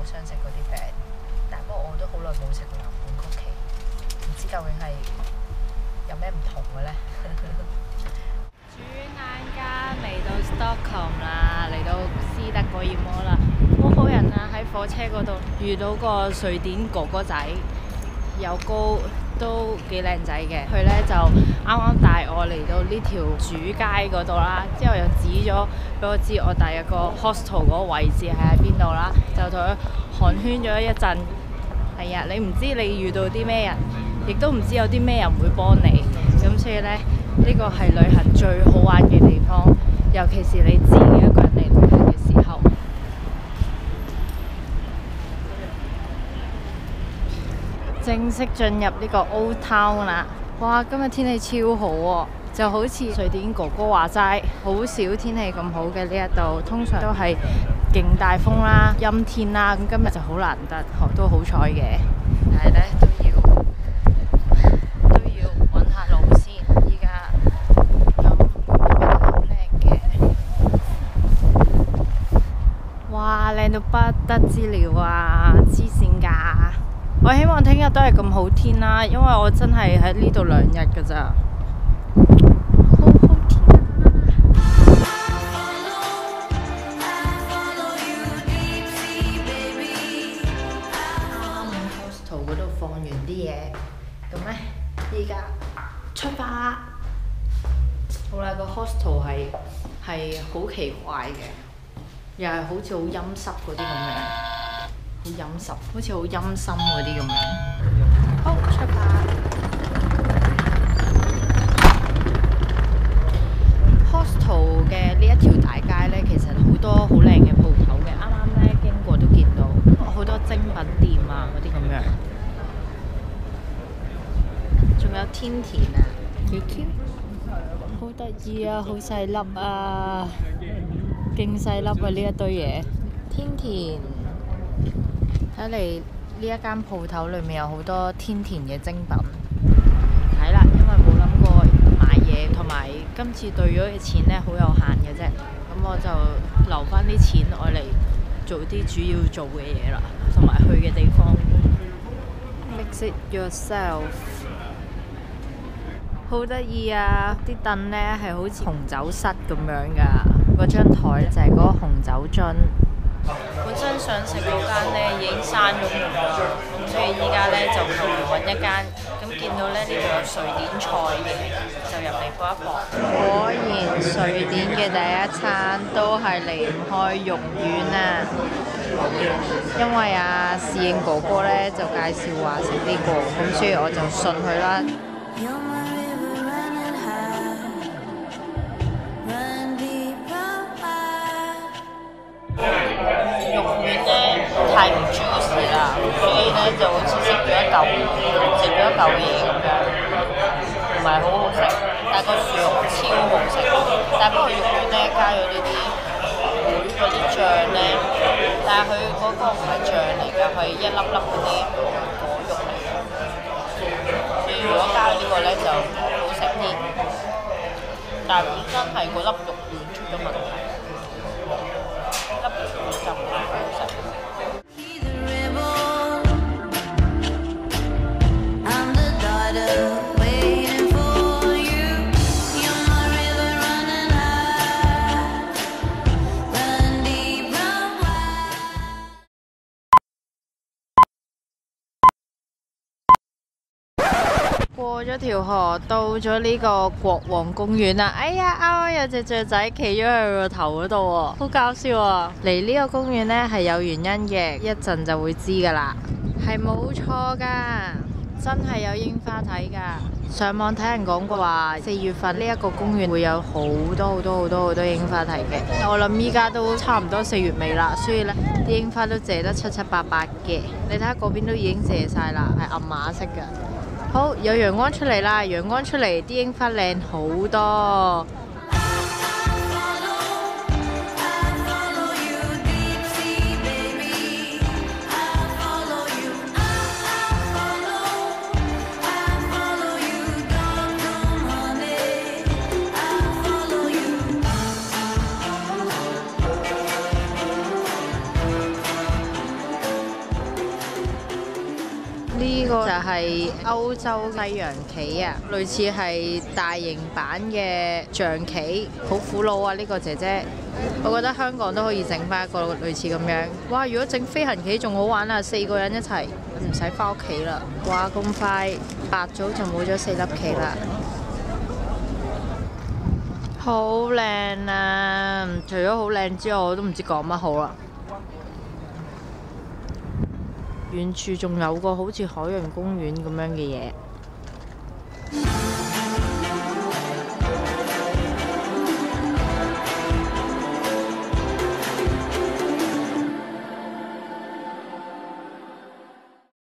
想食嗰啲餅，但不過我都好耐冇食過藍罐曲奇，唔知究竟係有咩唔同嘅呢？轉眼間嚟到 Stockholm 啦，嚟到斯德哥爾摩啦，好好人啊！喺火車嗰度遇到個瑞典哥哥仔，又高都幾靚仔嘅。佢呢就啱啱帶我嚟到呢條主街嗰度啦，之後又指咗俾我知我大約個 hostel 嗰個位置係喺邊度啦，就同佢寒暄咗一陣。係啊，你唔知你遇到啲咩人，亦都唔知有啲咩人會幫你，咁所以呢，呢個係旅行最好玩嘅地方，尤其是你自己一個人嚟旅行嘅時候。正式進入呢個 Old Town 啦！哇，今日天氣超好喎，就好似瑞典哥哥話齋，好少天氣咁好嘅呢一度，通常都係勁大風啦、陰天啦，咁今日就好難得，都好彩嘅。但係呢都要揾下路先。依家好靚嘅，哇，靚到不得之了啊！黐線㗎！我希望聽日都係咁好天啦，因為我真係喺呢度2日㗎咋。好好天啊！hostel 嗰度放完啲嘢，咁呢，依家出發。好啦，個 hostel 係好奇怪嘅，又係好似好陰濕嗰啲咁樣。好陰濕，好似好陰森嗰啲咁樣。好，出發。Hostel 嘅呢一條大街呢，其實好多好靚嘅鋪頭嘅。啱啱呢經過都見到好多精品店啊嗰啲咁樣。仲有天田啊，幾 Q， 好得意啊，好細粒啊，勁細粒啊呢一堆嘢。天田。睇嚟呢一間鋪頭裏面有好多天田嘅精品，睇啦，因為冇諗過買嘢，同埋今次兌咗嘅錢呢好有限嘅啫，咁我就留翻啲錢愛嚟做啲主要做嘅嘢啦，同埋去嘅地方。Mix it yourself， 好得意啊！啲凳呢係好似紅酒室咁樣噶，嗰張台就係嗰個紅酒樽。本身想食嗰間呢已經閂咗門啦，咁所以依家呢就求其揾一間，咁見到呢呢度有瑞典菜嘅，就入嚟搏一搏。果然瑞典嘅第一餐都係離唔開肉丸啊！因為侍應哥哥呢就介紹話食呢個，咁所以我就信佢啦。太唔 juicy 啦，所以呢就好似食咗一嚿嘢咁樣，唔係好好食。但係個薯蓉超好食，但係不過肉丸呢加咗呢啲魚嗰啲醬呢，但係佢嗰個唔係醬嚟㗎，係一粒粒嗰啲果肉嚟㗎。所以如果加呢個呢就好食啲，但係本身係嗰粒肉丸出咗問題，粒肉丸就唔係好食。過咗條河，到咗呢個國王公園啦！哎呀，啱啱有隻雀仔企咗喺佢個頭嗰度喎，好搞笑啊！嚟呢個公園呢係有原因嘅，一陣就會知噶啦，係冇錯噶，真係有櫻花睇噶。上網睇人講過話，4月份呢一個公園會有好多櫻花睇嘅。我諗依家都差唔多4月尾啦，所以呢啲櫻花都謝得七七八八嘅。你睇下嗰邊都已經謝晒啦，係暗碼色噶。好，有陽光出嚟啦！陽光出嚟，啲櫻花靚好多。 個就係歐洲西洋棋啊，類似係大型版嘅象棋，好苦惱啊！呢個姐姐，我覺得香港都可以整翻一個類似咁樣。哇！如果整飛行棋仲好玩啊，4個人一齊，唔使翻屋企啦。哇！咁快8早就冇咗4粒棋啦，好靚啊！除咗好靚之外，我都唔知講乜好啦。遠處仲有個好似海洋公園咁樣嘅嘢。